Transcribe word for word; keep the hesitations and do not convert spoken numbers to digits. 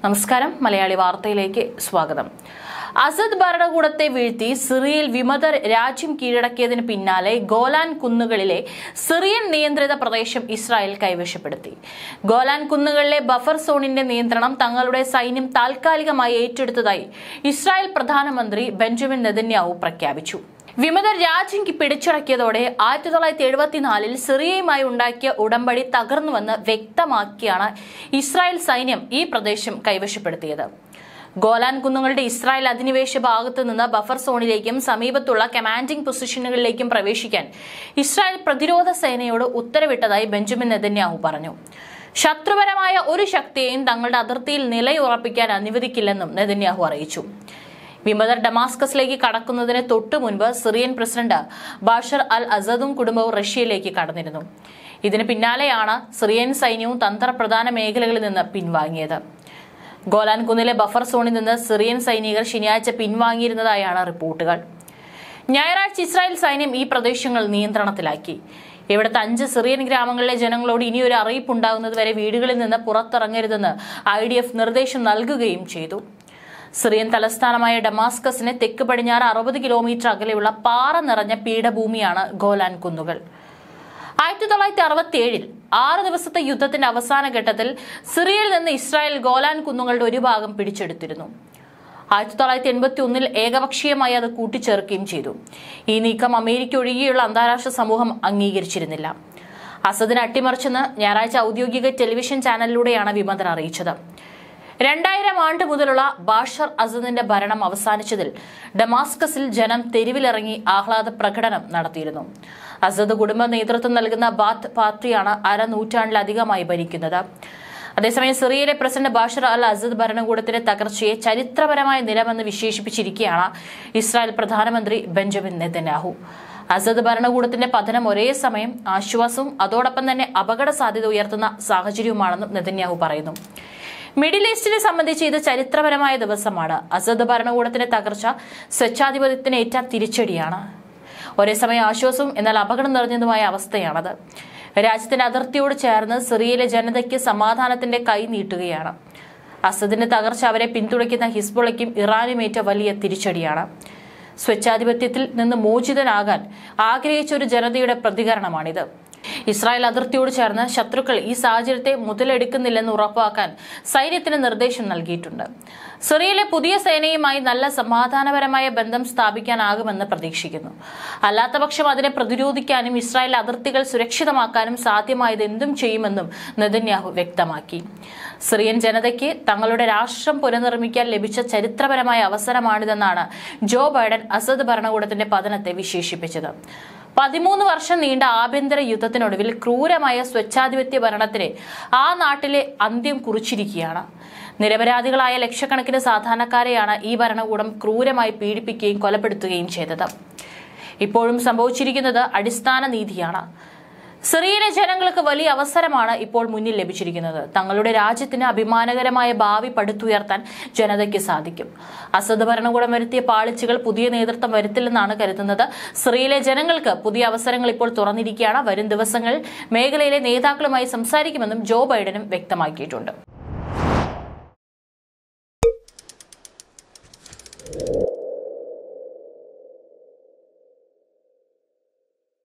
നമസ്കാരം മലയാളി വാർത്തയിലേക്ക് സ്വാഗതം. അസദ് ഭരണകൂടത്തെ വീഴ്ത്തി സിറിയയിൽ വിമതർ രാജ്യം കീഴടക്കിയതിന് പിന്നാലെ ഗോലാൻ കുന്നുകളിലെ സിറിയൻ നിയന്ത്രിത പ്രദേശം ഇസ്രായേൽ കൈവശപ്പെടുത്തി. ഗോലാൻ കുന്നുകളിലെ ബഫർ സോണിന്റെ നിയന്ത്രണം തങ്ങളുടെ സൈന്യം താൽക്കാലികമായി ഏറ്റെടുത്തതായി ഇസ്രായേൽ പ്രധാനമന്ത്രി ബെഞ്ചമിൻ നെതന്യാഹു പ്രഖ്യാപിച്ചു. വിമതർ രാജ്യം പിടിച്ചടക്കിയതോടെ ആയിരത്തി തൊള്ളായിരത്തി എഴുപത്തിനാലിൽ സിറിയയുമായി ഉണ്ടാക്കിയ ഉടമ്പടി തകർന്നുവെന്ന് വ്യക്തമാക്കിയാണ് ഇസ്രായേൽ സൈന്യം ഈ പ്രദേശം കൈവശപ്പെടുത്തിയത്. ഗോലാൻ കുന്നുകളുടെ ഇസ്രായേൽ അധിനിവേശ ഭാഗത്തു നിന്ന് ബഫർ സോണിലേക്കും സമീപത്തുള്ള കമാൻഡിംഗ് പൊസിഷനുകളിലേക്കും പ്രവേശിക്കാൻ ഇസ്രായേൽ പ്രതിരോധ സേനയോട് ഉത്തരവിട്ടതായി ബെഞ്ചമിൻ നെതന്യാഹു പറഞ്ഞു. ശത്രുപരമായ ഒരു ശക്തിയെയും തങ്ങളുടെ അതിർത്തിയിൽ നിലയുറപ്പിക്കാൻ അനുവദിക്കില്ലെന്നും നെതന്യാഹു അറിയിച്ചു. വിമതർ ഡമാസ്കസിലേക്ക് കടക്കുന്നതിന് തൊട്ടു മുൻപ് സിറിയൻ പ്രസിഡന്റ് ബാഷർ അൽ അസദും കുടുംബവും റഷ്യയിലേക്ക് കടന്നിരുന്നു. ഇതിന് പിന്നാലെയാണ് സിറിയൻ സൈന്യവും തന്ത്രപ്രധാന മേഖലകളിൽ നിന്ന് പിൻവാങ്ങിയത്. ഗോലാൻ കുന്നിലെ ബഫർ സോണിൽ നിന്ന് സിറിയൻ സൈനികർ ശനിയാഴ്ച പിൻവാങ്ങിയിരുന്നതായാണ് റിപ്പോർട്ടുകൾ. ഞായറാഴ്ച ഇസ്രായേൽ സൈന്യം ഈ പ്രദേശങ്ങൾ നിയന്ത്രണത്തിലാക്കി. ഇവിടുത്തെ അഞ്ച് സിറിയൻ ഗ്രാമങ്ങളിലെ ജനങ്ങളോട് ഇനിയൊരു അറിയിപ്പുണ്ടാകുന്നതുവരെ വീടുകളിൽ നിന്ന് പുറത്തിറങ്ങരുതെന്ന് ഐ ഡി എഫ് നിർദ്ദേശം നൽകുകയും ചെയ്തു. സിറിയൻ തലസ്ഥാനമായ ഡമാസ്കസിന് തെക്ക് പടിഞ്ഞാറ് അറുപത് കിലോമീറ്റർ അകലെയുള്ള പാറ നിറഞ്ഞ പീഠഭൂമിയാണ് ഗോലാൻ കുന്നുകൾ. ആയിരത്തി തൊള്ളായിരത്തി അറുപത്തി ഏഴിൽ ആറ് ദിവസത്തെ യുദ്ധത്തിന്റെ അവസാന ഘട്ടത്തിൽ സിറിയയിൽ നിന്ന് ഇസ്രായേൽ ഗോലാൻ കുന്നുകളുടെ ഒരു ഭാഗം പിടിച്ചെടുത്തിരുന്നു. ആയിരത്തി തൊള്ളായിരത്തി എൺപത്തി ഒന്നിൽ ഏകപക്ഷീയമായി അത് കൂട്ടിച്ചേർക്കുകയും ചെയ്തു. ഈ നീക്കം അമേരിക്ക ഒഴികെയുള്ള അന്താരാഷ്ട്ര സമൂഹം അംഗീകരിച്ചിരുന്നില്ല. അസദിനെ അട്ടിമറിച്ചെന്ന് ഞായറാഴ്ച ഔദ്യോഗിക ടെലിവിഷൻ ചാനലിലൂടെയാണ് വിമതർ അറിയിച്ചത്. രണ്ടായിരം ആണ്ട് മുതലുള്ള ബാഷർ അസദിന്റെ ഭരണം അവസാനിച്ചതിൽ ഡമാസ്കസിൽ ജനം തെരുവിലിറങ്ങി ആഹ്ലാദ പ്രകടനം നടത്തിയിരുന്നു. അസദ് കുടുംബ നേതൃത്വം നൽകുന്ന ബാത്ത് പാർട്ടിയാണ് അരനൂറ്റാണ്ടിലധികമായി ഭരിക്കുന്നത്. അതേസമയം സിറിയയിലെ പ്രസിഡന്റ് ബാഷർ അൽ അസദ് ഭരണകൂടത്തിന്റെ തകർച്ചയെ ചരിത്രപരമായ നിലമെന്ന് വിശേഷിപ്പിച്ചിരിക്കുകയാണ് ഇസ്രായേൽ പ്രധാനമന്ത്രി ബെഞ്ചമിൻ നെതന്യാഹു. അസദ് ഭരണകൂടത്തിന്റെ പതനം ഒരേ സമയം ആശ്വാസവും അതോടൊപ്പം തന്നെ അപകട സാധ്യത ഉയർത്തുന്ന സാഹചര്യവുമാണെന്നും നെതന്യാഹു പറയുന്നു. മിഡിൽ ഈസ്റ്റിനെ സംബന്ധിച്ച് ഇത് ചരിത്രപരമായ ദിവസമാണ്. അസദ് ഭരണകൂടത്തിന്റെ തകർച്ച സ്വച്ഛാധിപത്യത്തിന് ഏറ്റ തിരിച്ചടിയാണ്. ഒരേ സമയം ആശ്വാസവും എന്നാൽ അപകടം നിറഞ്ഞതുമായ അവസ്ഥയാണത്. രാജ്യത്തിന്റെ അതിർത്തിയോട് ചേർന്ന് സിറിയയിലെ ജനതയ്ക്ക് സമാധാനത്തിന്റെ കൈ നീട്ടുകയാണ്. അസദിന്റെ തകർച്ച അവരെ പിന്തുണയ്ക്കുന്ന ഹിസ്ബുള്ളയ്ക്കും ഇറാനുമേറ്റ വലിയ തിരിച്ചടിയാണ്. സ്വച്ഛാധിപത്യത്തിൽ നിന്ന് മോചിതനാകാൻ ആഗ്രഹിച്ച ഒരു ജനതയുടെ പ്രതികരണമാണിത്. ഇസ്രായേൽ അതിർത്തിയോട് ചേർന്ന് ശത്രുക്കൾ ഈ സാഹചര്യത്തെ മുതലെടുക്കുന്നില്ലെന്ന് ഉറപ്പാക്കാൻ സൈന്യത്തിന് നിർദ്ദേശം നൽകിയിട്ടുണ്ട്. സിറിയയിലെ പുതിയ സേനയുമായി നല്ല സമാധാനപരമായ ബന്ധം സ്ഥാപിക്കാനാകുമെന്ന് പ്രതീക്ഷിക്കുന്നു. അല്ലാത്തപക്ഷം അതിനെ പ്രതിരോധിക്കാനും ഇസ്രായേൽ അതിർത്തികൾ സുരക്ഷിതമാക്കാനും സാധ്യമായത് എന്തും ചെയ്യുമെന്നും നെതന്യാഹു വ്യക്തമാക്കി. സിറിയൻ ജനതയ്ക്ക് തങ്ങളുടെ രാഷ്ട്രം പുനർനിർമ്മിക്കാൻ ലഭിച്ച ചരിത്രപരമായ അവസരമാണിതെന്നാണ് ജോ ബൈഡൻ അസദ് ഭരണകൂടത്തിന്റെ പതനത്തെ വിശേഷിപ്പിച്ചത്. പതിമൂന്ന് വർഷം നീണ്ട ആഭ്യന്തര യുദ്ധത്തിനൊടുവിൽ ക്രൂരമായ സ്വച്ഛാധിപത്യ ഭരണത്തിന് ആ നാട്ടിലെ അന്ത്യം കുറിച്ചിരിക്കുകയാണ്. നിരപരാധികളായ ലക്ഷക്കണക്കിന് സാധാരണക്കാരെയാണ് ഈ ഭരണകൂടം ക്രൂരമായി പീഡിപ്പിക്കുകയും കൊലപ്പെടുത്തുകയും ചെയ്തത്. ഇപ്പോഴും സംഭവിച്ചിരിക്കുന്നത് അടിസ്ഥാന നീതിയാണ്. സിറിയയിലെ ജനങ്ങൾക്ക് വലിയ അവസരമാണ് ഇപ്പോൾ മുന്നിൽ ലഭിച്ചിരിക്കുന്നത്. തങ്ങളുടെ രാജ്യത്തിന് അഭിമാനകരമായ ഭാവി പടുത്തുയർത്താൻ ജനതയ്ക്ക് സാധിക്കും. അസദ് ഭരണകൂടം വരുത്തിയ പാളിച്ചകൾ പുതിയ നേതൃത്വം വരുത്തില്ലെന്നാണ് കരുതുന്നത്. സിറിയയിലെ ജനങ്ങൾക്ക് പുതിയ അവസരങ്ങൾ ഇപ്പോൾ തുറന്നിരിക്കുകയാണ്. വരും ദിവസങ്ങളിൽ മേഖലയിലെ നേതാക്കളുമായി സംസാരിക്കുമെന്നും ജോ ബൈഡനും വ്യക്തമാക്കിയിട്ടുണ്ട്.